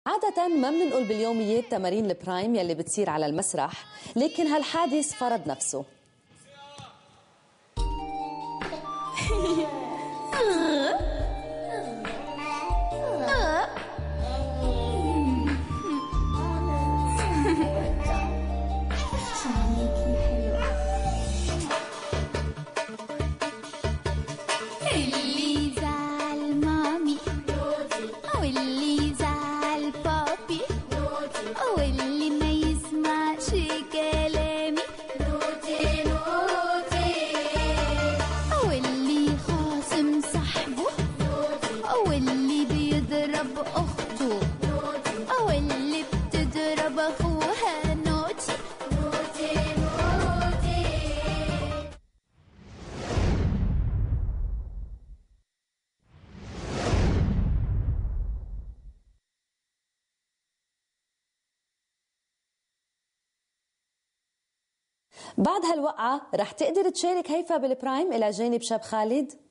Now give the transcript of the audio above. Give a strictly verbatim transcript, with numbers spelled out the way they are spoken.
عادة ما بننقل باليوميات تمارين البرايم يلي بتصير على المسرح، لكن هالحادث فرض نفسه. اللي زعل مامي واللي زعل بابي واللي ما يسمعش كلامي نوتي نوتي، واللي خاصم صاحبه واللي بيضرب اخته واللي بتضرب اخوها نوتي نوتي نوتي. بعد هالوقعة رح تقدر تشارك هيفا بالبرايم إلى جانب شاب خالد؟